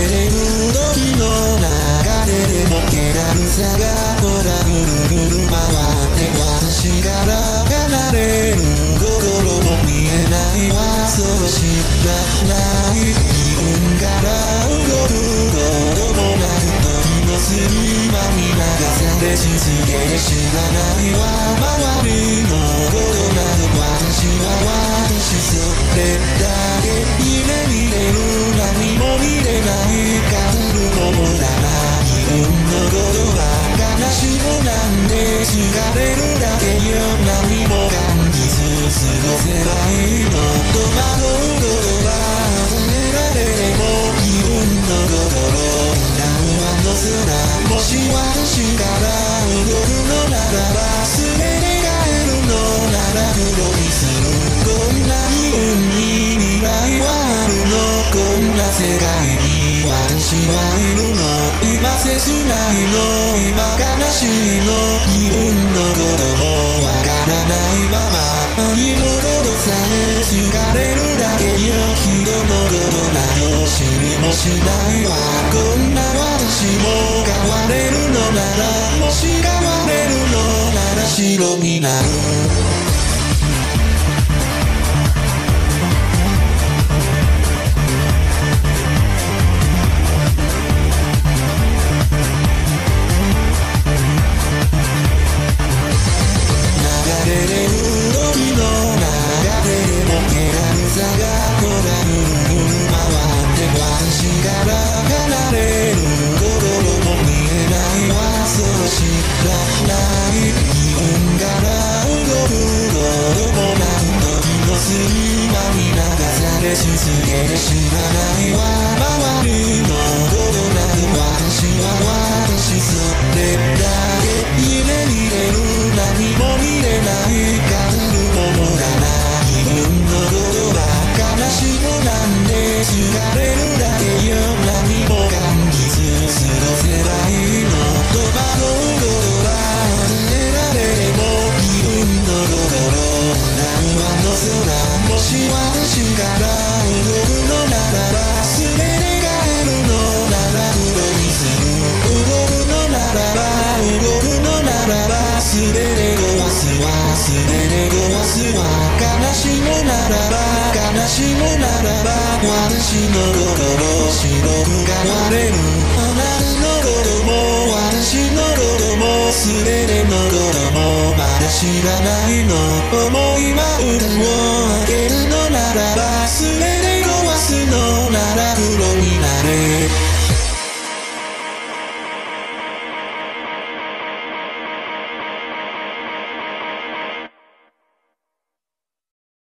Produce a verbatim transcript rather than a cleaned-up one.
れる時の流れでも気軽さがほらぐるぐる回って私から離れる心も見えないわそう知らない自分から動くこともなく時の隙間に流され続けて知らないわ周りのことなど私は私それだけ夢見れる何も見れない数るも無駄な自分のことは悲しむなんで疲れるだけよ何も感じず過ごせばいいの戸惑うことは忘れられても自分の心裏はの空もし私から動くのならば全てがえるのなら黒にするこんな自分に未来はあるのこんな世界に私はいるの今切ないの今悲しいの自分のこともわからないまま何者とさえ疲れるだけよ人のことなど知りもしないわこんな私も変われるのならもし変われるのなら白になる流れる時の流れでも気軽さがほらぐるぐる回って私から離れる心も見えないわそう知らない自分から動くこともなく時の隙間に流され続けて知らないわ周りのことなく私は私それだけ夢見れる何も見れない数るも無駄な自分のことば悲しむなんで疲れるだけよ何も感じず過ごせばいいの戸惑うことは忘れられても自分の心裏はの空もし私から動くのならば全てがえるのなら黒にする動くのならば動くのならば全て壊すわ全て壊すわ悲しむならば悲しむならば私の心白く変われるあなたのことも私のことも全てのこともまだ知らないの思いは歌をあげるのならば全て壊すのなら黒になれ